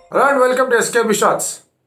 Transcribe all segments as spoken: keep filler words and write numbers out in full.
Hello and welcome to S K B Shots.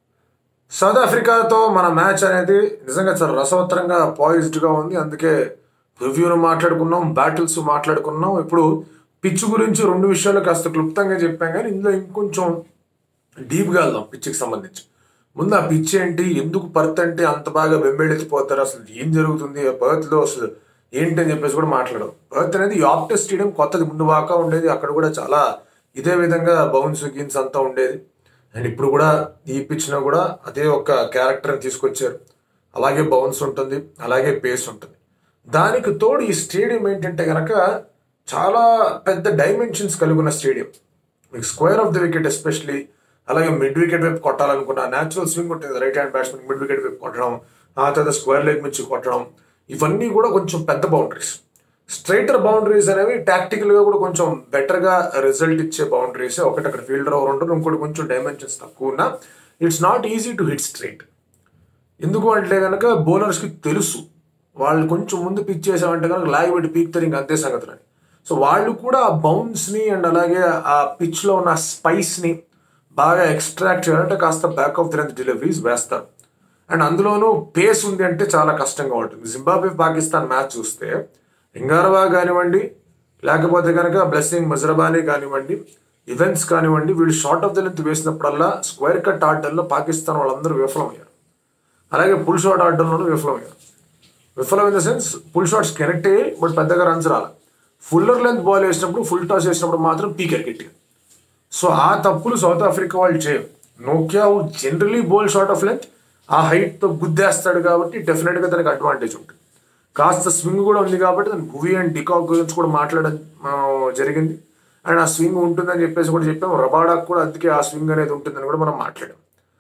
South ఆఫ్రికాతో మన match అనేది నిజంగా చాలా రసవత్తరంగా పాయిజ్డ్గా ఉంది. అందుకే రివ్యూను మాట్లాడుకున్నాం, బ్యాటిల్స్ మాట్లాడుకున్నాం. ఇప్పుడు పిచ్ గురించి రెండు విషయాలు కాస్త క్లుప్తంగా చెప్పాం, కానీ ఇందులో ఇంకొంచెం డీప్గా వెళ్దాం పిచ్కి సంబంధించి. ముందు ఆ పిచ్ ఏంటి, ఎందుకు పర్త్ అంటే అంత బాగా వెంబెళ్ళెత్తిపోతారు, అసలు ఏం జరుగుతుంది పర్త్లో, అసలు ఏంటి అని చెప్పేసి కూడా మాట్లాడడం. పర్త్ అనేది యాప్టెస్ స్టేడియం, కొత్తది, ముందు వాకా ఉండేది, అక్కడ కూడా చాలా ఇదే విధంగా బౌన్స్ గిన్స్ అంతా ఉండేది. అండ్ ఇప్పుడు కూడా ఈ పిచ్లో కూడా అదే ఒక క్యారెక్టర్ని తీసుకొచ్చారు. అలాగే బౌన్స్ ఉంటుంది, అలాగే పేస్ ఉంటుంది. దానికి తోడు ఈ స్టేడియం ఏంటంటే కనుక చాలా పెద్ద డైమెన్షన్స్ కలిగి ఉన్న స్టేడియం. మీకు square of the wicket especially, అలాగే మిడ్ వికెట్ వైపు కొట్టాలనుకున్న న్యాచురల్ స్వింగ్ ఉంటుంది, right hand batsmen mid wicket వైపు కొట్టడం, ఆ తర్వాత స్క్వేర్ లెగ్ నుంచి కొట్టడం, ఇవన్నీ కూడా కొంచెం పెద్ద బౌండరీస్. స్ట్రైటర్ బౌండరీస్ అనేవి టాక్టికల్గా కూడా కొంచెం బెటర్గా రిజల్ట్ ఇచ్చే బౌండరీస్. ఒకటి అక్కడ ఫీల్డర్ ఓవర్ ఉంటారు, ఇంకోటి కొంచెం డైమెన్షన్స్ తక్కువ ఉన్నా it's not easy to hit straight. ఎందుకు అంటే కనుక బౌలర్స్కి తెలుసు వాళ్ళు కొంచెం ముందు పిచ్ చేసామంటే కనుక లాగి పెట్టి పీక్తారు, ఇంకా అంతే సంగతులని. సో వాళ్ళు కూడా ఆ బౌన్స్ని అండ్ అలాగే ఆ పిచ్లో ఉన్న స్పైస్ని బాగా ఎక్స్ట్రాక్ట్ చేయాలంటే కాస్త back of the length deliveries వేస్తారు. అండ్ అందులోనూ పేస్ ఉంది అంటే చాలా కష్టంగా ఉంటుంది. జింబాబ్వే పాకిస్తాన్ మ్యాచ్ చూస్తే ఇంగారవా కానివ్వండి, లేకపోతే కనుక బ్లెస్సింగ్ మజరబానీ కానివ్వండి, ఈవెంట్స్ కానివ్వండి, వీళ్ళు షార్ట్ ఆఫ్ ద లెంత్ వేసినప్పుడల్లా స్క్వేర్ కట్ ఆడటంలో పాకిస్తాన్ వాళ్ళందరూ విఫలమయ్యారు. అలాగే పుల్ షాట్ ఆడటంలోనూ విఫలమయ్యారు. విఫలం in the sense pull shots connect అయ్యి బట్ పెద్దగా రన్స్ రాలి. ఫుల్లర్ లెంత్ బాల్ వేసినప్పుడు, ఫుల్ టాస్ వేసినప్పుడు మాత్రం పీకర్ గట్టిగా. సో ఆ తప్పులు సౌత్ ఆఫ్రికా వాళ్ళు చేయరు. నోకియా generally bowl short of length, ఆ హైట్తో గుద్దేస్తాడు కాబట్టి డెఫినెట్గా దానికి అడ్వాంటేజ్ ఉంటుంది. కాస్త స్వింగ్ కూడా ఉంది కాబట్టి దాని భువి అండ్ డికాక్ గురించి కూడా మాట్లాడడం జరిగింది. అండ్ ఆ స్వింగ్ ఉంటుందని చెప్పేసి కూడా చెప్పాము. రబాడాకు కూడా అందుకే ఆ స్వింగ్ అనేది ఉంటుందని కూడా మనం మాట్లాడాం.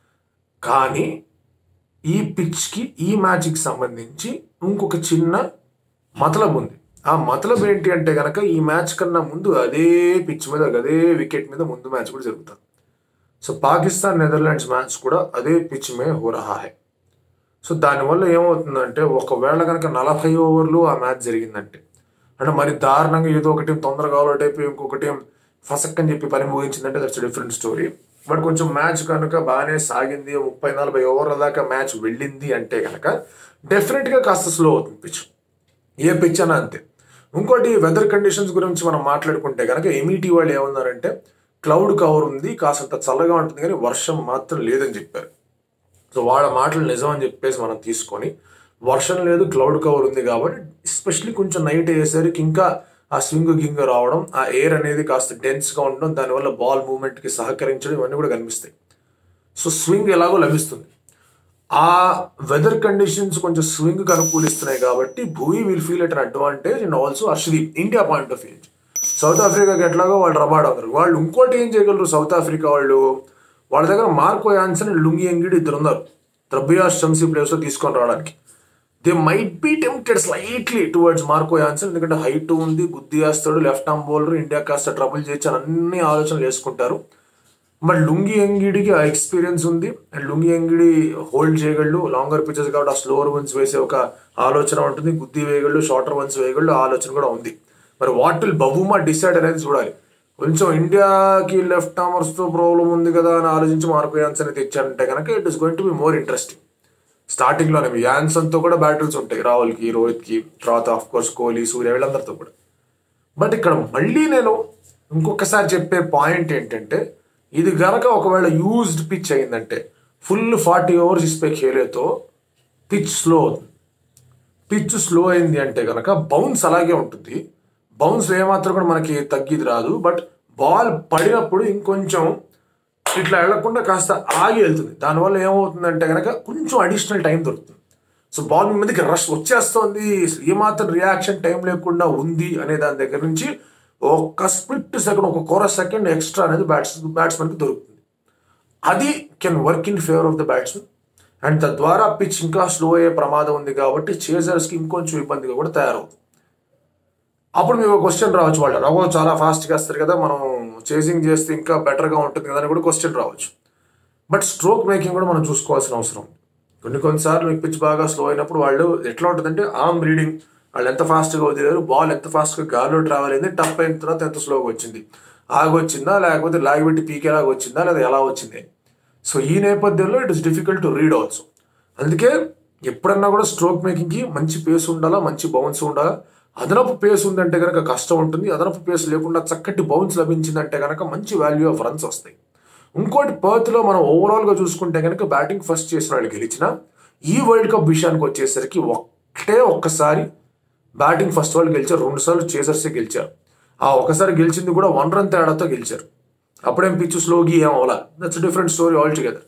కానీ ఈ పిచ్కి, ఈ మ్యాచ్కి సంబంధించి ఇంకొక చిన్న మతలబ్ ఉంది. ఆ మతలబ్ ఏంటి అంటే కనుక ఈ మ్యాచ్ కన్నా ముందు అదే పిచ్ మీద, అదే వికెట్ మీద ముందు మ్యాచ్ కూడా జరుగుతుంది. సో పాకిస్తాన్ నెదర్లాండ్స్ మ్యాచ్ కూడా అదే పిచ్ మే హో రహా హై. సో దానివల్ల ఏమవుతుందంటే ఒకవేళ కనుక నలభై ఓవర్లు ఆ మ్యాచ్ జరిగిందంటే, అంటే మరి దారుణంగా ఏదో ఒకటి తొందరగా అవుట్ అయిపోయి ఇంకొకటి ఫసక్ అని చెప్పి పని ముగించిందంటే దట్స్ డిఫరెంట్ స్టోరీ. బట్ కొంచెం మ్యాచ్ కనుక బాగానే సాగింది, ముప్పై నలభై ఓవర్ల దాకా మ్యాచ్ వెళ్ళింది అంటే కనుక డెఫినెట్గా కాస్త స్లో అవుతుంది పిచ్. ఏ పిచ్ అన్నా అంతే. ఇంకోటి వెదర్ కండిషన్స్ గురించి మనం మాట్లాడుకుంటే కనుక ఎమిటీ వాళ్ళు ఏమన్నారంటే క్లౌడ్ కవర్ ఉంది, కాస్తంత చల్లగా ఉంటుంది కానీ వర్షం మాత్రం లేదని చెప్పారు. సో వాళ్ళ మాటలు నిజం అని చెప్పేసి మనం తీసుకొని, వర్షం లేదు, క్లౌడ్ కవర్ ఉంది కాబట్టి ఎస్పెషలీ కొంచెం నైట్ అయ్యేసరికి ఇంకా ఆ స్వింగ్ గింగ్ రావడం, ఆ ఎయిర్ అనేది కాస్త డెన్స్గా ఉండడం, దానివల్ల బాల్ మూవ్మెంట్కి సహకరించడం, ఇవన్నీ కూడా కనిపిస్తాయి. సో స్వింగ్ ఎలాగో లభిస్తుంది. ఆ వెదర్ కండిషన్స్ కొంచెం స్వింగ్కి అనుకూలిస్తున్నాయి కాబట్టి Bhuvi will feel at an advantage. And also Harshdeep India point of view, south ఆఫ్రికాకి ఎట్లాగో వాళ్ళు రబాడ్ అవుతారు. వాళ్ళు ఇంకోటి ఏం చేయగలరు సౌత్ ఆఫ్రికా వాళ్ళు, వాళ్ళ దగ్గర మార్కో యాన్సన్, లుంగి ఎంగిడి ఇద్దరు ఉన్నారు త్రబియాస్ షంసీ ప్లేస్లో తీసుకొని రావడానికి. They might be tempted slightly towards Marco Jansen, ఎందుకంటే హైట్ ఉంది, గుద్ది వేస్తాడు, లెఫ్ట్ ఆర్మ్ బౌలర్, ఇండియా కాస్త ట్రబుల్ చేయొచ్చు అని అన్ని ఆలోచనలు వేసుకుంటారు. బట్ లుంగి ఎంగిడికి ఆ ఎక్స్పీరియన్స్ ఉంది, అండ్ లుంగి ఎంగిడి హోల్డ్ చేయగలడు లాంగర్ పిచెస్ కాబట్టి ఆ స్లోవర్ వన్స్ వేసే ఒక ఆలోచన ఉంటుంది, గుద్ది వేయగలడు, షార్టర్ వన్స్ వేయగలడు, ఆ ఆలోచన కూడా ఉంది. మరి వాట్ విల్ బవుమా డిసైడ్ అనేది చూడాలి. కొంచెం ఇండియాకి లెఫ్ట్ ఆర్మర్స్తో ప్రాబ్లం ఉంది కదా అని ఆలోచించి మార్కో యాన్సన్ అయితే ఇచ్చారంటే కనుక it is going to be more interesting. స్టార్టింగ్లోనే యాన్సన్తో కూడా బ్యాటిల్స్ ఉంటాయి, రాహుల్కి, రోహిత్కి, తర్వాత ఆఫ్ కోర్స్ కోహ్లీ, సూర్య, వీళ్ళందరితో కూడా. బట్ ఇక్కడ మళ్ళీ నేను ఇంకొకసారి చెప్పే పాయింట్ ఏంటంటే, ఇది గనక ఒకవేళ యూజ్డ్ పిచ్ అయిందంటే ఫుల్ ఫార్టీ ఓవర్స్ ఇస్పే ఖేలేతో పిచ్ స్లో అవుతుంది. పిచ్ స్లో అయింది అంటే కనుక బౌన్స్ అలాగే ఉంటుంది. బౌన్స్ ఏమాత్రం కూడా మనకి తగ్గిది రాదు. బట్ బాల్ పడినప్పుడు ఇంకొంచెం ఇట్లా వెళ్లకుండా కాస్త ఆగి వెళ్తుంది. దానివల్ల ఏమవుతుందంటే కనుక కొంచెం అడిషనల్ టైం దొరుకుతుంది. సో బాల్ మీ మీదకి రష్ వచ్చేస్తుంది, ఏమాత్రం రియాక్షన్ టైం లేకుండా ఉంది అనే దాని దగ్గర నుంచి ఒక స్ప్లిట్ సెకండ్, ఒక కోర సెకండ్ ఎక్స్ట్రా అనేది బ్యాట్స్ బ్యాట్స్మెన్కి దొరుకుతుంది. అది can work in favour of the batsmen. And తద్వారా పిచ్ ఇంకా స్లో అయ్యే ప్రమాదం ఉంది కాబట్టి చేజర్స్కి ఇంకొంచెం ఇబ్బందిగా కూడా తయారవుతుంది. అప్పుడు మీకు క్వశ్చన్ రావచ్చు, వాళ్ళు రఘు చాలా ఫాస్ట్గా వస్తారు కదా, మనం చేసింగ్ చేస్తే ఇంకా బెటర్గా ఉంటుంది కదా అని కూడా క్వశ్చన్ రావచ్చు. బట్ స్ట్రోక్ మేకింగ్ కూడా మనం చూసుకోవాల్సిన అవసరం ఉంది. కొన్ని కొన్నిసార్లు మీకు పిచ్ బాగా స్లో అయినప్పుడు వాళ్ళు ఎట్లా ఉంటుందంటే ఆర్మ్ రీడింగ్, వాళ్ళు ఎంత ఫాస్ట్గా వదిలేరు, బాల్ ఎంత ఫాస్ట్గా గాల్లో ట్రావెల్ అయింది, టప్ అయిన తర్వాత ఎంత స్లోగా వచ్చింది, ఆగొచ్చిందా లేకపోతే లాగిపెట్టి పీకేలాగా వచ్చిందా లేదా ఎలా వచ్చింది. సో ఈ నేపథ్యంలో it is difficult to read also. అందుకే ఎప్పుడన్నా కూడా స్ట్రోక్ మేకింగ్కి మంచి పేస్ ఉండాలా, మంచి బౌన్స్ ఉండాలా. అదనపు పేస్ ఉందంటే కనుక కష్టం ఉంటుంది, అదనపు పేస్ లేకుండా చక్కటి బౌన్స్ లభించిందంటే కనుక మంచి వాల్యూ ఆఫ్ రన్స్ వస్తాయి. ఇంకోటి పర్త్లో మనం ఓవరాల్గా చూసుకుంటే కనుక బ్యాటింగ్ ఫస్ట్ చేసిన వాళ్ళు గెలిచిన ఈ వరల్డ్ కప్ విషయానికి వచ్చేసరికి ఒక్కటే ఒక్కసారి బ్యాటింగ్ ఫస్ట్ వాళ్ళు గెలిచారు, రెండు సార్లు చేసర్సే గెలిచారు. ఆ ఒకసారి గెలిచింది కూడా వన్ రన్ తేడాతో గెలిచారు. అప్పుడేం పిచ్చు స్లోగి ఏం అవలా, that's different story all together.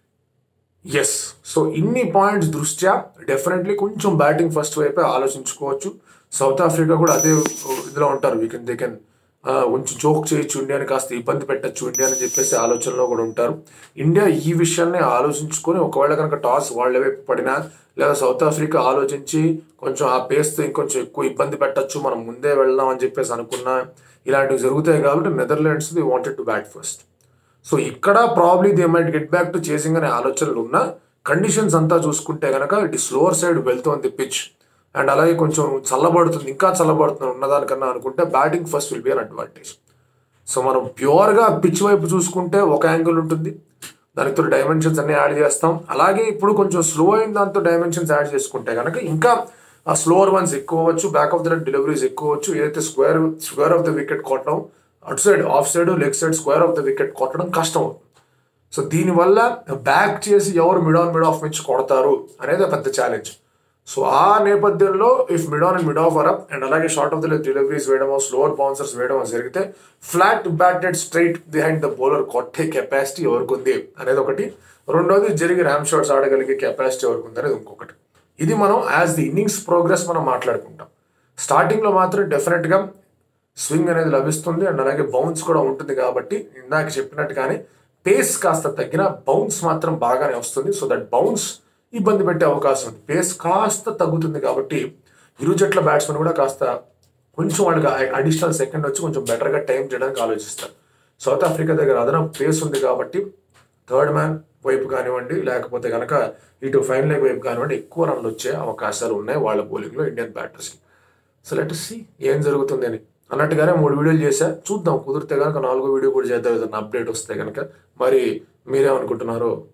Yes, so ఇన్ని పాయింట్స్ దృష్ట్యా డెఫినెట్లీ కొంచెం బ్యాటింగ్ ఫస్ట్ వైపే ఆలోచించుకోవచ్చు. సౌత్ ఆఫ్రికా కూడా అదే ఇదిలో ఉంటారు, వీ కెన్ దే కెన్ కొంచెం జోక్ చేయొచ్చు ఇండియాని, కాస్త ఇబ్బంది పెట్టచ్చు ఇండియా అని చెప్పేసి ఆలోచనలో కూడా ఉంటారు. ఇండియా ఈ విషయాన్ని ఆలోచించుకొని ఒకవేళ కనుక టాస్ వాళ్ళ వైపు పడినా లేదా సౌత్ ఆఫ్రికా ఆలోచించి కొంచెం ఆ పేస్తో ఇంకొంచెం ఎక్కువ ఇబ్బంది పెట్టచ్చు, మనం ముందే వెళ్దాం అని చెప్పేసి అనుకున్నా ఇలాంటివి జరుగుతాయి కాబట్టి Netherlands they wanted to bat first. So ఇక్కడ probably they might get back to chasing అనే ఆలోచనలు ఉన్న కండిషన్స్ అంతా చూసుకుంటే కనుక ఇట్ స్లోవర్ సైడ్ వెళ్తోంది పిచ్, అండ్ అలాగే కొంచెం చల్లబడుతుంది, ఇంకా చల్లబడుతుంది ఉన్నదానికన్నా అనుకుంటే batting first will be an advantage. So మనం ప్యూర్గా పిచ్ వైపు చూసుకుంటే ఒక యాంగిల్ ఉంటుంది, దానితో డైమెన్షన్స్ అన్ని యాడ్ చేస్తాం. అలాగే ఇప్పుడు కొంచెం స్లో అయిన దాంతో డైమెన్షన్స్ యాడ్ చేసుకుంటే కనుక ఇంకా ఆ స్లోవర్ వన్స్ ఎక్కువ అవ్వచ్చు, back of the net deliveries ఎక్కువ అవ్వచ్చు. ఏదైతే square square of the wicket కొట్టడం, అటు side off side leg side square of the wicket కొట్టడం కష్టం అవుతుంది. సో దీనివల్ల బ్యాక్ చేసి ఎవరు మిడ్ ఆన్ మిడ్ ఆఫ్ నుంచి కొడతారు అనేది పెద్ద ఛాలెంజ్. సో ఆ నేపథ్యంలో if mid on and mid off are up and అలాగే short of the leg deliveries వేయడమో స్లోవర్ బౌన్సర్స్ వేయడమో జరిగితే flat batted straight behind the bowler కొట్టే కెపాసిటీ ఎవరికి ఉంది అనేది ఒకటి. రెండోది జరిగి ర్యామ్ షాట్స్ ఆడగలిగే కెపాసిటీ ఎవరికి ఉంది అనేది ఇంకొకటి. ఇది మనం యాజ్ ది ఇన్నింగ్స్ ప్రోగ్రెస్ మనం మాట్లాడుకుంటాం. స్టార్టింగ్లో మాత్రం డెఫినెట్గా స్వింగ్ అనేది లభిస్తుంది అండ్ అలాగే బౌన్స్ కూడా ఉంటుంది కాబట్టి ఇందాక చెప్పినట్టుగానే పేస్ కాస్త తగ్గిన బౌన్స్ మాత్రం బాగానే వస్తుంది. సో దట్ బౌన్స్ ఇబ్బంది పెట్టే అవకాశం ఉంది, పేస్ కాస్త తగ్గుతుంది కాబట్టి ఇరు జట్ల బ్యాట్స్మెన్ కూడా కాస్త కొంచెం వాళ్ళకి అడిషనల్ సెకండ్ వచ్చి కొంచెం బెటర్గా టైం చేయడానికి ఆలోచిస్తారు. సౌత్ ఆఫ్రికా దగ్గర అదనపు పేస్ ఉంది కాబట్టి థర్డ్ మ్యాన్ వైపు కానివ్వండి లేకపోతే కనుక ఇటు ఫైనల్ లెగ్ వైపు కానివ్వండి ఎక్కువ రన్లు వచ్చే అవకాశాలు ఉన్నాయి వాళ్ళ బౌలింగ్లో ఇండియన్ బ్యాటర్స్కి. సో లెట్ సీ ఏం జరుగుతుంది అని. అన్నట్టుగానే మూడు వీడియోలు చేశా, చూద్దాం కుదిరితే కనుక నాలుగో వీడియో కూడా చేద్దాం ఏదైనా అప్డేట్ వస్తే కనుక. మరి మీరేమనుకుంటున్నారో